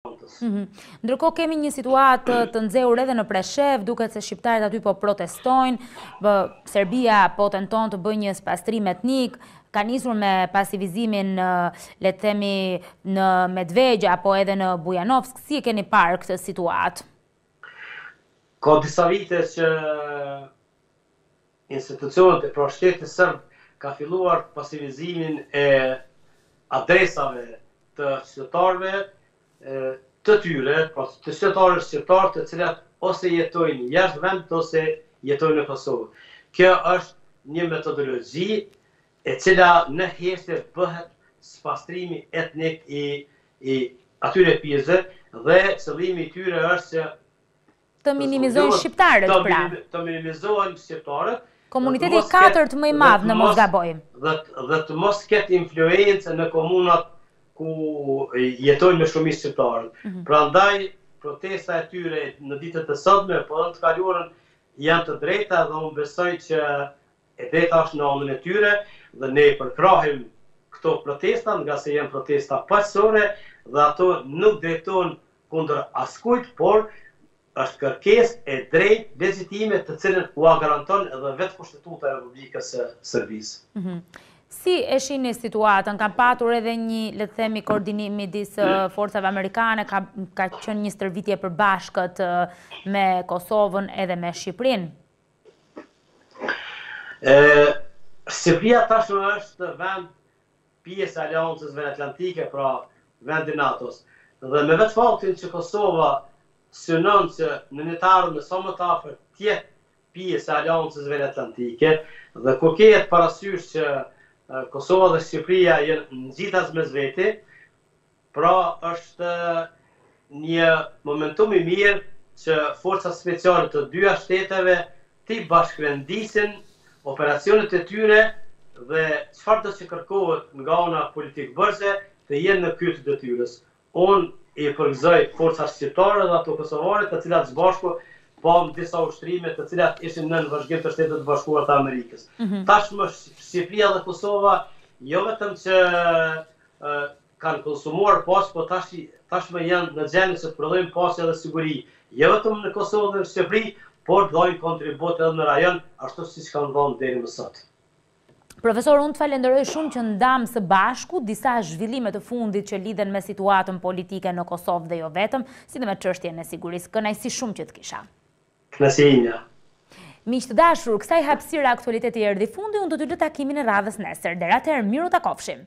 Ndërkohë kemi një situatë të nxehur edhe në Preshev, duket se shqiptarët aty po protestojnë, Serbia po tenton të bëjë një spastrim etnik, ka nisur me pasivizimin le të themi në Medvegja apo edhe në Bujanovsk. Si e keni parë këtë situatë? Ka disa vite që institucionet e pushtetit serb ka filluar pasivizimin e adresave të qytetarëve të tyre, të qytetarëve shqiptarë të cilat ose jetojnë jashtë vendit ose jetojnë në Kosovë. Kjo është një metodologji e cila në heshtje bëhet spastrimi etnik i atyre pjesëve dhe qëllimi i tyre është që të minimizojnë shqiptarët pra. Të minimizohen shqiptarët. Komuniteti i katërt më i madh në mos gaboj. Dhe të mos ketë influencë në komunat ku jetojnë me shumicë shqiptarët. Prandaj protesta e tyre në ditët e sotme, po edhe të kaluarën janë të drejta dhe unë besoj që e drejta është në anën e tyre dhe ne përkrahim këto protesta nga se janë protesta paqësore dhe ato nuk drejtojnë kundër askujt, por është kërkesë e drejtë legjitime të cilën u garanton edhe vetë Kushtetuta e Republikës së Serbisë. Si e shihni situatën? Ka patur edhe një, le të themi, koordinim midis forcave amerikane, ka qenë një stërvitje e përbashkët me Kosovën edhe me Shqipërinë? Shqipëria tashmë është vend pjesë e Aleancës Veriatlantike, pra vendi NATO-s. Dhe me vetë faktin që Kosova synon që në netarën e sa më të afërt të jetë pjesë e Aleancës Veriatlantike dhe kur kehet parasysh që Kosova dhe Shqipëria janë ngjitas mes veti, pra është një momentum i mirë që forcat speciale të dyja shteteve të bashkëvendisin operacionet e tyre dhe çfarë do që kërkohet nga ana politikbërse të jenë në krye të detyrës. Unë i përgëzoj forcat shqiptare dhe ato kosovare, të cilat së bashku pam disa ushtrime të cilat ishin në vazhdim të Shtetet Bashkuara të Amerikës. Tashmë Shqipëria dhe Kosova jo vetëm që kanë konsumuar paqe, po tashmë janë në gjendje që të prodhojnë paqe dhe siguri. Jo vetëm në Kosovë dhe në Shqipëri, por të dhajnë kontribut edhe në rajon, ashtu siç kanë dhënë deri më sot. Profesor, unë të falenderoj shumë që ndam së bashku disa zhvillime të fundit që lidhen me situatën politike në Kosovë dhe jo vetëm, si dhe me çështjen e sigurisë. Kënaqësi shumë që të kisha. Kënaqësia. Miq të dashur, kësaj hapësire aktualiteti erdhi fundi, unë do t'ju lë takimin e radhës nesër. Deri atëherë, miru takofshim.